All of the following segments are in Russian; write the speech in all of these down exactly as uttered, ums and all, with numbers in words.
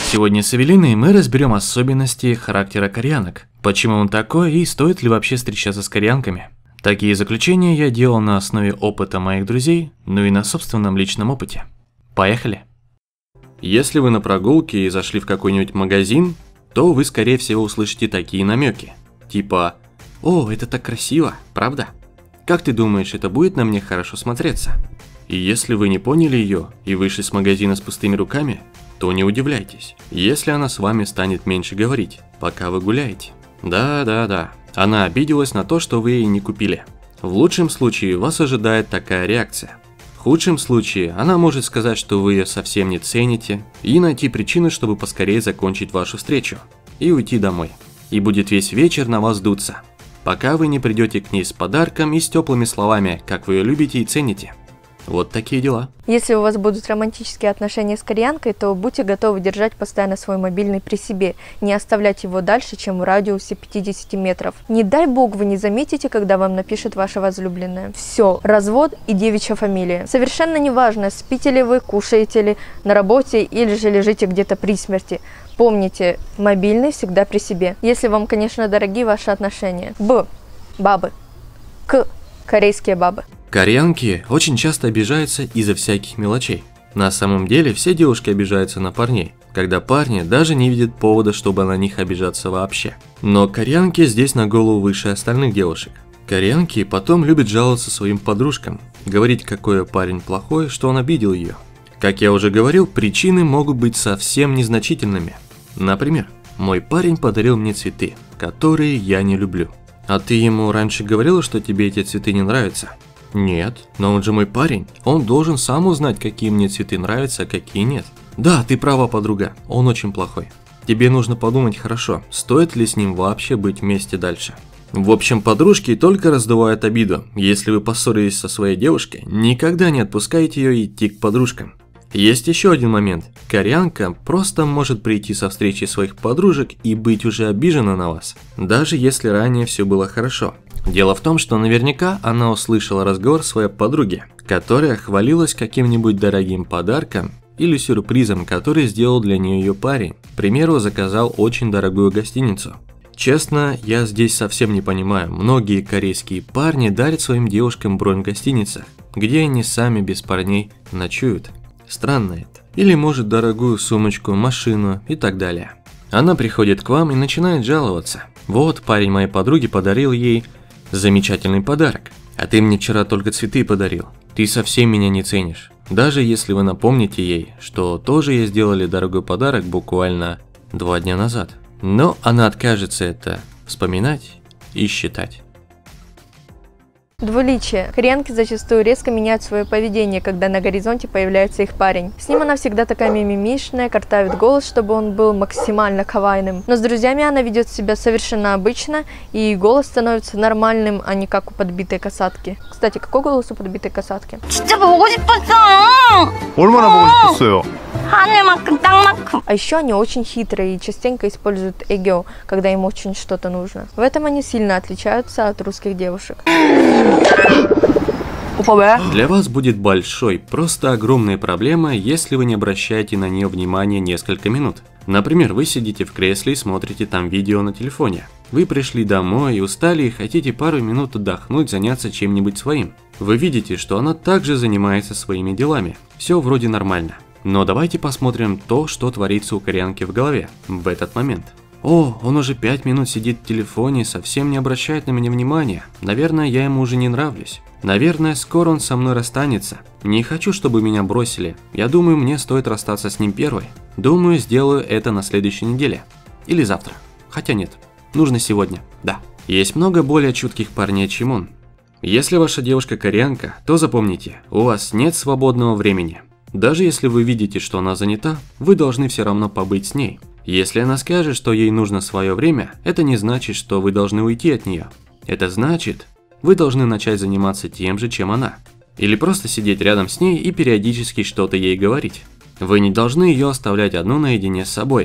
Сегодня с Эвелиной мы разберем особенности характера кореянок, почему он такой и стоит ли вообще встречаться с кореянками. Такие заключения я делал на основе опыта моих друзей, ну и на собственном личном опыте. Поехали! Если вы на прогулке и зашли в какой-нибудь магазин, то вы скорее всего услышите такие намеки, типа «О, это так красиво, правда? Как ты думаешь, это будет на мне хорошо смотреться?» И если вы не поняли ее и вышли с магазина с пустыми руками, то не удивляйтесь, если она с вами станет меньше говорить, пока вы гуляете. Да-да-да, она обиделась на то, что вы ей не купили. В лучшем случае вас ожидает такая реакция. В худшем случае она может сказать, что вы ее совсем не цените, и найти причину, чтобы поскорее закончить вашу встречу и уйти домой. И будет весь вечер на вас дуться, пока вы не придете к ней с подарком и с теплыми словами, как вы ее любите и цените. Вот такие дела. Если у вас будут романтические отношения с кореянкой, то будьте готовы держать постоянно свой мобильный при себе, не оставлять его дальше, чем в радиусе пятидесяти метров. Не дай бог вы не заметите, когда вам напишет ваша возлюбленная. Все, развод и девичья фамилия. Совершенно неважно, спите ли вы, кушаете ли, на работе или же лежите где-то при смерти. Помните, мобильный всегда при себе, если вам, конечно, дороги ваши отношения. Б. Бабы. К. Корейские бабы. Кореянки очень часто обижаются из-за всяких мелочей. На самом деле все девушки обижаются на парней, когда парни даже не видят повода, чтобы на них обижаться вообще. Но кореянки здесь на голову выше остальных девушек. Кореянки потом любят жаловаться своим подружкам, говорить, какой парень плохой, что он обидел ее. Как я уже говорил, причины могут быть совсем незначительными. Например, мой парень подарил мне цветы, которые я не люблю. А ты ему раньше говорила, что тебе эти цветы не нравятся? Нет, но он же мой парень, он должен сам узнать, какие мне цветы нравятся, а какие нет. Да, ты права, подруга, он очень плохой. Тебе нужно подумать хорошо, стоит ли с ним вообще быть вместе дальше. В общем, подружки только раздувают обиду. Если вы поссорились со своей девушкой, никогда не отпускайте ее идти к подружкам. Есть еще один момент. Кореянка просто может прийти со встречи своих подружек и быть уже обижена на вас, даже если ранее все было хорошо. Дело в том, что наверняка она услышала разговор своей подруги, которая хвалилась каким-нибудь дорогим подарком или сюрпризом, который сделал для нее ее парень. К примеру, заказал очень дорогую гостиницу. Честно, я здесь совсем не понимаю, многие корейские парни дарят своим девушкам бронь в гостиницах, где они сами без парней ночуют. Странно это. Или может дорогую сумочку, машину и так далее. Она приходит к вам и начинает жаловаться. Вот, парень моей подруги подарил ей замечательный подарок, а ты мне вчера только цветы подарил. Ты совсем меня не ценишь. Даже если вы напомните ей, что тоже ей сделали дорогой подарок буквально два дня назад. Но она откажется это вспоминать и считать. Двуличие. Кореянки зачастую резко меняют свое поведение, когда на горизонте появляется их парень. С ним она всегда такая мимимишная, картавит голос, чтобы он был максимально кавайным. Но с друзьями она ведет себя совершенно обычно, и голос становится нормальным, а не как у подбитой касатки. Кстати, какой голос у подбитой касатки? А еще они очень хитрые и частенько используют эгё, когда им очень что-то нужно. В этом они сильно отличаются от русских девушек. Для вас будет большой, просто огромная проблема, если вы не обращаете на нее внимания несколько минут. Например, вы сидите в кресле и смотрите там видео на телефоне. Вы пришли домой и устали и хотите пару минут отдохнуть, заняться чем-нибудь своим. Вы видите, что она также занимается своими делами. Все вроде нормально. Но давайте посмотрим то, что творится у кореянки в голове в этот момент. О, он уже пять минут сидит в телефоне и совсем не обращает на меня внимания. Наверное, я ему уже не нравлюсь. Наверное, скоро он со мной расстанется. Не хочу, чтобы меня бросили. Я думаю, мне стоит расстаться с ним первой. Думаю, сделаю это на следующей неделе. Или завтра. Хотя нет, нужно сегодня, да. Есть много более чутких парней, чем он. Если ваша девушка кореянка, то запомните, у вас нет свободного времени. Даже если вы видите, что она занята, вы должны все равно побыть с ней. Если она скажет, что ей нужно свое время, это не значит, что вы должны уйти от нее. Это значит, вы должны начать заниматься тем же, чем она. Или просто сидеть рядом с ней и периодически что-то ей говорить. Вы не должны ее оставлять одну наедине с собой.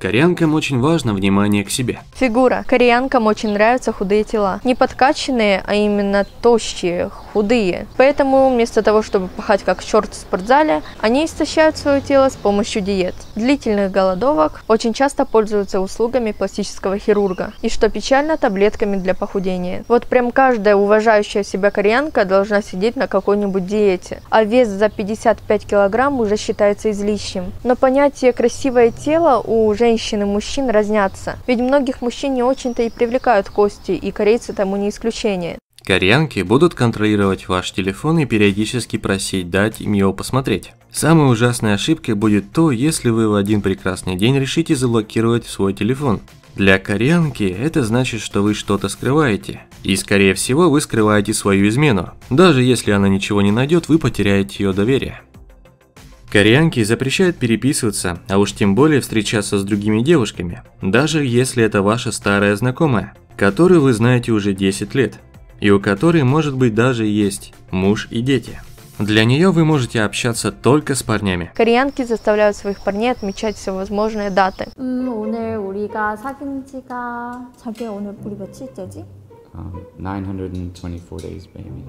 Кореянкам очень важно внимание к себе. Фигура. Кореянкам очень нравятся худые тела. Не подкачанные, а именно тощие, худые. Поэтому вместо того, чтобы пахать как черт в спортзале, они истощают свое тело с помощью диет. Длительных голодовок очень часто пользуются услугами пластического хирурга. И что печально, таблетками для похудения. Вот прям каждая уважающая себя кореянка должна сидеть на какой-нибудь диете. А вес за пятьдесят пять килограмм уже считается излишним. Но понятие красивое тело у женщин Женщин и мужчин разнятся, ведь многих мужчин не очень-то и привлекают кости, и корейцы тому не исключение. Кореянки будут контролировать ваш телефон и периодически просить дать им его посмотреть. Самой ужасной ошибкой будет то, если вы в один прекрасный день решите заблокировать свой телефон. Для кореянки это значит, что вы что-то скрываете, и скорее всего вы скрываете свою измену. Даже если она ничего не найдет, вы потеряете ее доверие. Кореянки запрещают переписываться, а уж тем более встречаться с другими девушками, даже если это ваша старая знакомая, которую вы знаете уже десять лет, и у которой может быть даже есть муж и дети. Для нее вы можете общаться только с парнями. Кореянки заставляют своих парней отмечать всевозможные даты. 오늘 우리가 사귄 지가 자기야 오늘 우리 며칠째지? Um, nine hundred twenty-four days, baby.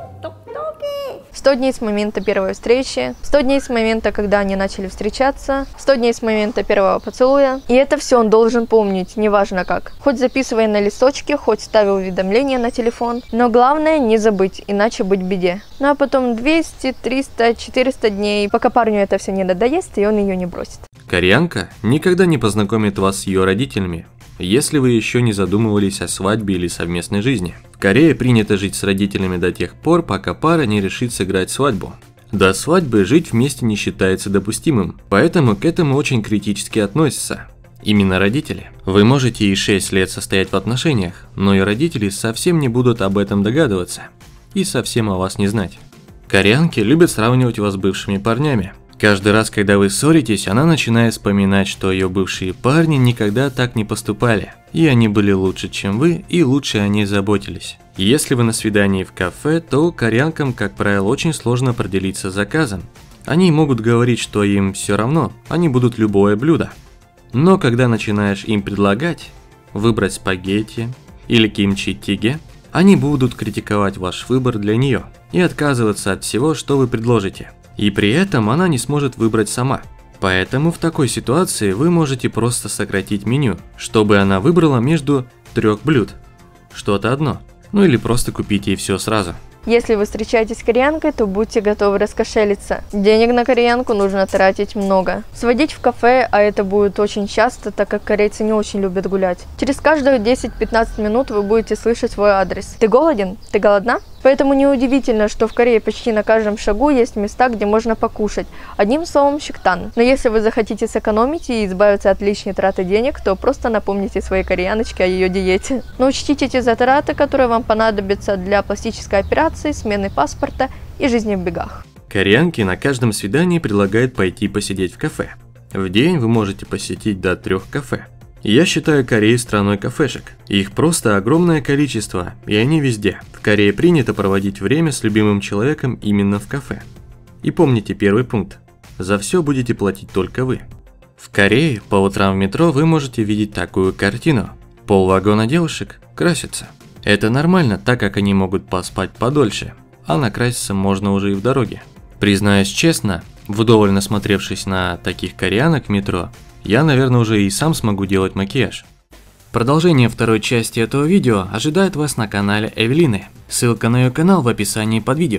сто дней с момента первой встречи, сто дней с момента, когда они начали встречаться, сто дней с момента первого поцелуя. И это все он должен помнить, неважно как. Хоть записывая на листочке, хоть ставя уведомления на телефон. Но главное не забыть, иначе быть в беде. Ну а потом двести, триста, четыреста дней, пока парню это все не надоест, и он ее не бросит. Кореянка никогда не познакомит вас с ее родителями, если вы еще не задумывались о свадьбе или совместной жизни. В Корее принято жить с родителями до тех пор, пока пара не решит сыграть свадьбу. До свадьбы жить вместе не считается допустимым, поэтому к этому очень критически относятся именно родители. Вы можете и шесть лет состоять в отношениях, но и родители совсем не будут об этом догадываться и совсем о вас не знать. Кореянки любят сравнивать вас с бывшими парнями. Каждый раз, когда вы ссоритесь, она начинает вспоминать, что ее бывшие парни никогда так не поступали, и они были лучше, чем вы, и лучше о ней заботились. Если вы на свидании в кафе, то кореянкам, как правило, очень сложно определиться с заказом. Они могут говорить, что им все равно, они будут любое блюдо. Но когда начинаешь им предлагать выбрать спагетти или кимчи-тиге, они будут критиковать ваш выбор для нее и отказываться от всего, что вы предложите. И при этом она не сможет выбрать сама. Поэтому в такой ситуации вы можете просто сократить меню, чтобы она выбрала между трех блюд что-то одно. Ну или просто купить ей все сразу. Если вы встречаетесь с кореянкой, то будьте готовы раскошелиться. Денег на кореянку нужно тратить много. Сводить в кафе, а это будет очень часто, так как корейцы не очень любят гулять. Через каждые десять-пятнадцать минут вы будете слышать свой адрес. Ты голоден? Ты голодна? Поэтому неудивительно, что в Корее почти на каждом шагу есть места, где можно покушать. Одним словом, щиктан. Но если вы захотите сэкономить и избавиться от лишней траты денег, то просто напомните своей кореяночке о ее диете. Но учтите те затраты, которые вам понадобятся для пластической операции, смены паспорта и жизни в бегах. Кореянки на каждом свидании предлагают пойти посидеть в кафе. В день вы можете посетить до трех кафе. Я считаю Корею страной кафешек. Их просто огромное количество, и они везде. В Корее принято проводить время с любимым человеком именно в кафе. И помните первый пункт. За все будете платить только вы. В Корее по утрам в метро вы можете видеть такую картину. Полвагона девушек красятся. Это нормально, так как они могут поспать подольше, а накраситься можно уже и в дороге. Признаюсь честно, вдоволь насмотревшись на таких кореянок в метро, я, наверное, уже и сам смогу делать макияж. Продолжение второй части этого видео ожидает вас на канале Эвелины. Ссылка на ее канал в описании под видео.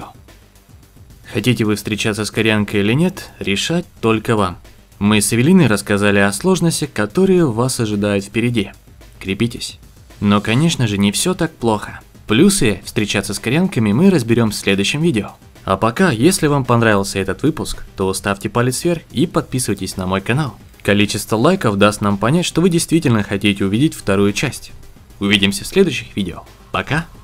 Хотите вы встречаться с кореянкой или нет, решать только вам. Мы с Эвелиной рассказали о сложностях, которые вас ожидают впереди. Крепитесь. Но, конечно же, не все так плохо. Плюсы встречаться с кореянками мы разберем в следующем видео. А пока, если вам понравился этот выпуск, то ставьте палец вверх и подписывайтесь на мой канал. Количество лайков даст нам понять, что вы действительно хотите увидеть вторую часть. Увидимся в следующих видео. Пока!